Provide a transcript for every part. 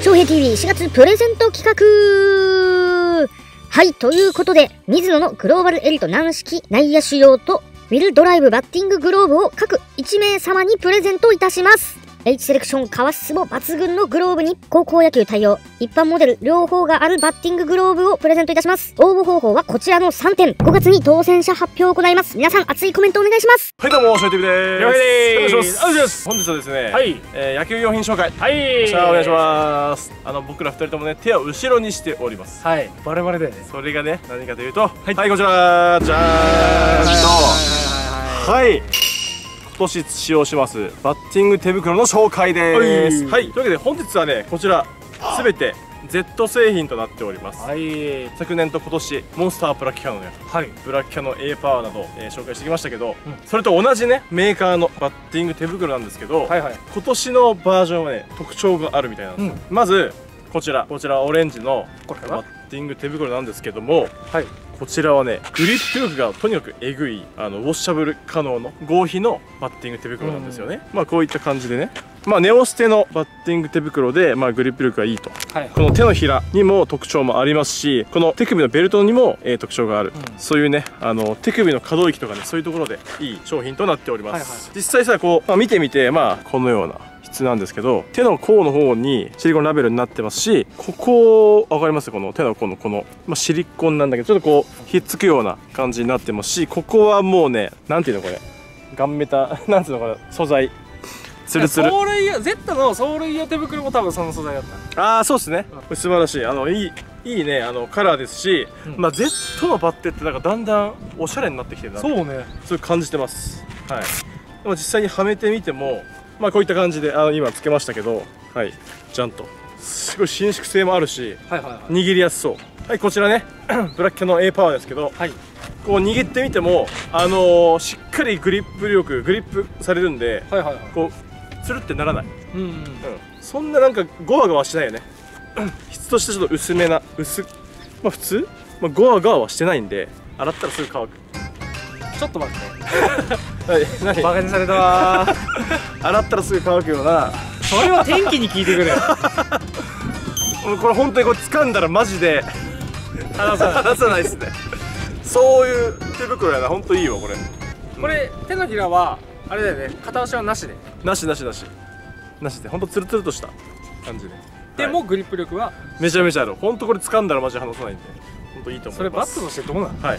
翔平 TV4 月プレゼント企画。はい、ということで、ミズノのグローバルエリート軟式内野手用とウィルドライブバッティンググローブを各1名様にプレゼントいたします。H セレクション革質も抜群のグローブに高校野球対応、一般モデル両方があるバッティンググローブをプレゼントいたします。応募方法はこちらの3点。5月に当選者発表を行います。皆さん熱いコメントお願いします。 はい、どうも、翔平 TV です。 よろしくお願いします。 お願いします。本日はですね、 はい、 野球用品紹介。 はい、 じゃあお願いします。僕ら2人ともね、手を後ろにしております。 はい、バレバレだよね。 それがね、何かというと、はい、こちら、じゃーんと、はい。今年使用しますバッティング手袋の紹介です。はい、というわけで本日はね、こちらすべて Z 製品となっております。はい、昨年と今年モンスターブラッキャノのね、はい、ブラッキャノ A パワーなど、紹介してきましたけど、それと同じねメーカーのバッティング手袋なんですけど、今年のバージョンはね特徴があるみたいなんですよ。まずこちらオレンジのバッティング手袋なんですけども、はい、こちらはねグリップ力がとにかくえぐいウォッシャブル可能の合皮のバッティング手袋なんですよね。まあこういった感じでね、まあネオステのバッティング手袋でまあグリップ力がいいと、はい、この手のひらにも特徴もありますし、この手首のベルトにも、特徴がある、そういうね手首の可動域とかね、そういうところでいい商品となっております。実際さこう、見てみてまあこのような質なんですけど、手の甲の方にシリコンラベルになってますし、ここ分かります？この手の甲のこの、シリコンなんだけどちょっとこうひっつくような感じになってますし、ここはもうね、なんていうのこれガンメタなんていうのこれ素材ツルツル。走塁用 Z の走塁用手袋も多分その素材だった。ああそうですね、これ素晴らしいいいねカラーですし、まあ Z のバッテってなんかだんだんおしゃれになってきてるな、そうね、そういう感じてます。はい、でも実際にはめてみてもまあこういった感じで今つけましたけど、はい、ちゃんとすごい伸縮性もあるし、握りやすそう。はい、こちらねブラッキャノ A パワーですけど、はい、こう握ってみてもしっかりグリップされるんで、こうつるってならない。そんななんかゴワゴワしてないよね質としてちょっと薄めなまあ普通、ゴワゴワはしてないんで、洗ったらすぐ乾く。ちょっと待ってはい、何バカにされたわ洗ったらすぐ乾くような。それは天気に聞いてくれこれ本当にこれ掴んだらマジで離さないですねそういう手袋やな、本当いいわこれ。これ手のひらはあれだよね、片足はなしで、なしで本当ツルツルとした感じで。でもグリップ力はめちゃめちゃある。本当これ掴んだらマジで離さないんで本当いいと思います。それバットとしてどうなの？はい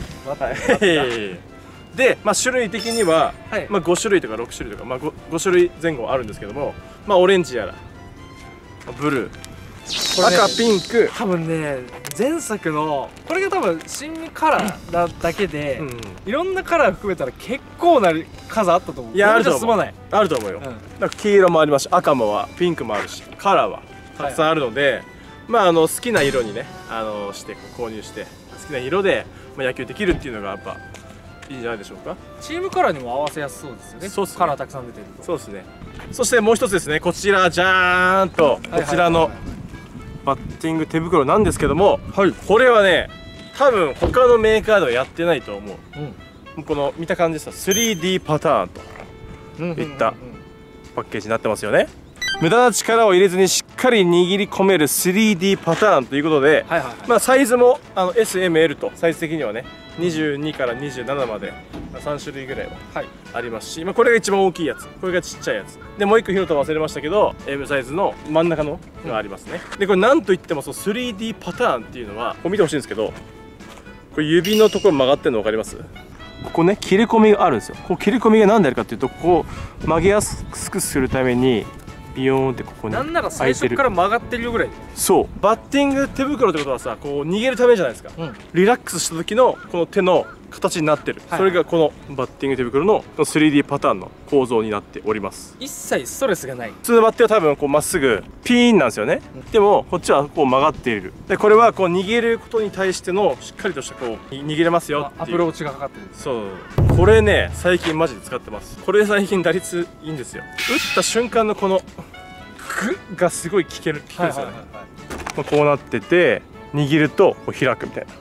で、種類的には、5種類とか6種類とか、5種類前後あるんですけども、オレンジやらブルー、赤、ピンク、多分ね前作のこれが多分新カラーだけで、いろんなカラー含めたら結構な数あったと思う。いやあると思う、あると思うよ。なんか黄色もありますし、赤もピンクもあるし、カラーはたくさんあるので、好きな色にねして購入して、好きな色で野球できるっていうのがやっぱいいんじゃないでしょうか。チームカラーにも合わせやすそうですよね。そうですね、カラーたくさん出てると。そうですね。そしてもう一つですね、こちらじゃーんとこちらのバッティング手袋なんですけども、これはね多分他のメーカーではやってないと思う。この見た感じですが 3D パターンといったパッケージになってますよね。無駄な力を入れずにしっかり握り込める 3D パターンということで、サイズもSML とサイズ的にはね22から27まで3種類ぐらいはありますし、これが一番大きいやつ、これがちっちゃいやつで、もう一個ヒロト忘れましたけど M サイズの真ん中のがありますね。でこれなんといっても3D パターンっていうのはこれ見てほしいんですけど、これ指のところ曲がってるの分かります？ここね切れ込みがあるんですよ。こう切れ込みが何であるかっていうと、ここ曲げやすくするためにビヨーンってここになんなら最初から曲がってるよぐらい。そうバッティング手袋ってことはさ、こう逃げるためじゃないですか。リラックスした時のこの手の形になってる、それがこのバッティング手袋の 3D パターンの構造になっております。一切ストレスがない。普通のバッテは多分こうまっすぐピーンなんですよね。でもこっちはこう曲がっている。でこれはこう逃げることに対してのしっかりとしたこう逃げれますよっていうアプローチがかかってる。そうこれね最近マジで使ってます。これ最近打率いいんですよ。打った瞬間のこのグがすごい効くんですよね。こうなってて握るとこう開くみたいな、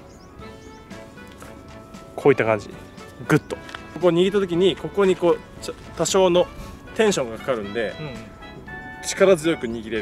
こういった感じ。グッとここ握った時にここにこう多少のテンションがかかるんで、力強く握れるっていう。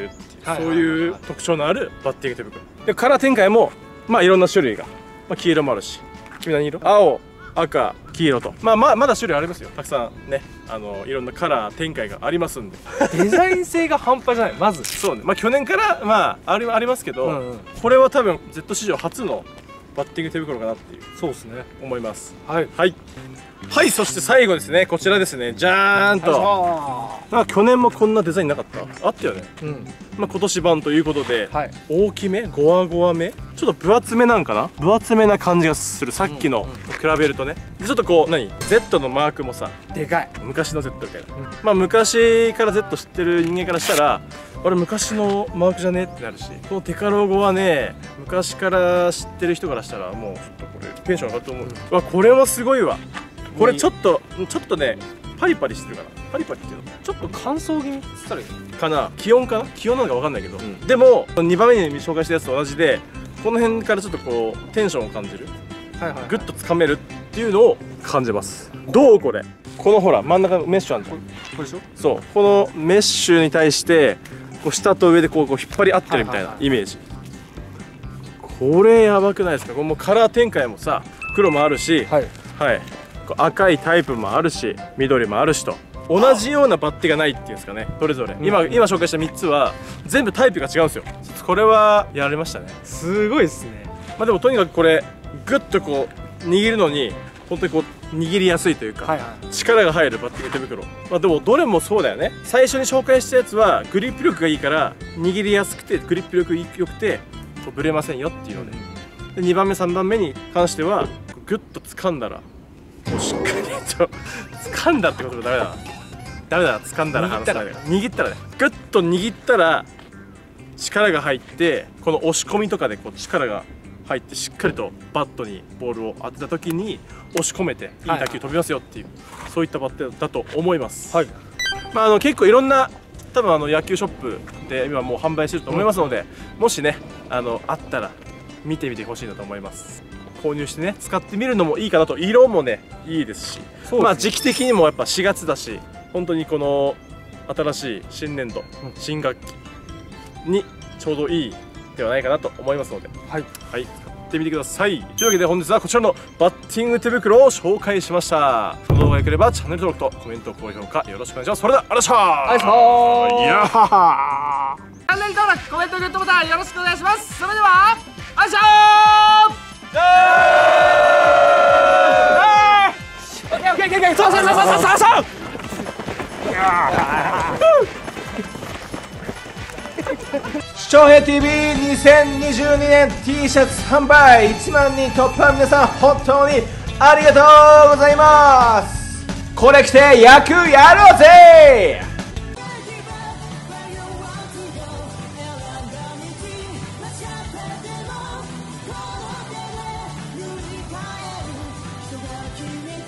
そういう特徴のあるバッティング手袋で、カラー展開もまあいろんな種類が、まあ、黄色もあるし、君何色？青、赤、黄色と、まだ種類ありますよ、たくさんね。いろんなカラー展開がありますんでデザイン性が半端じゃない。まずそうね、まあ去年からありますけど、これは多分 Z 史上初のバッティング手袋かなっていう、 そうですね、 思います。 はいはいはい。そして最後ですね、こちらですね、じゃーんと。なんか去年もこんなデザインなかった？あったよね。まあ今年版ということで、大きめ、ゴワゴワめ、ちょっと分厚めなんかな、分厚めな感じがする、さっきの比べるとね。ちょっとこうZ のマークもさ、 でかい、 昔の Z みたいな、まあ昔から Z 知ってる人間からしたら、あれ昔のマークじゃねってなるし、このテカロゴはね、昔から知ってる人からしたらもうちょっとこれテンション上がると思う。わ、これはすごいわ。これちょっとね、パリパリしてるかな。パリパリっていうのちょっと乾燥気味って言ったらいいかな。気温かな、気温なのか分かんないけど、でも2番目に紹介したやつと同じで、この辺からちょっとこうテンションを感じる、グッとつかめるっていうのを感じます。どうこれ、このほら真ん中のメッシュあるじゃん。これでしょ。そう、このメッシュに対してこう下と上でこう引っ張り合ってるみたいなイメージ。これやばくないですか。これもカラー展開もさ、黒もあるし、赤いタイプもあるし、緑もあるしと、同じようなバッテがないっていうんですかね、それぞれ。今紹介した3つは全部タイプが違うんですよ。これはやられましたね。 すごいですね。 まあでもとにかくこれグッとこう握るのに本当にこう握りやすいというか、力が入るバッティング手袋。まあでもどれもそうだよね。最初に紹介したやつはグリップ力がいいから握りやすくて、グリップ力良くてぶれませんよっていうので、2番目3番目に関してはグッと掴んだらもうしっかりと掴んだってこともダメだな、掴んだら離さないで、握ったらね、グッと握ったら力が入って、この押し込みとかでこう力が入ってしっかりとバットにボールを当てた時に押し込めていい打球飛びますよっていう、そういったバッテだと思います。まあ結構いろんな多分野球ショップで今もう販売してると思いますので、もしねあったら見てみてほしいなと思います。購入してね使ってみるのもいいかなと。色もねいいですし、まあ時期的にもやっぱ4月だし、本当にこの新しい新年度、新学期にちょうどいいではないかなと思いますので、使ってみてください。というわけで本日はこちらのバッティング手袋を紹介しました。この動画が良ければチャンネル登録とコメント、高評価よろしくお願いします。それではありがとうございました。いやはー、 チャンネル登録、コメント、グッドボタンよろしくお願いします。それではあいしょ視聴平 TV2022 年 T シャツ販売1万人突破、皆さん本当にありがとうございます。これ着て野球やろうぜ。 「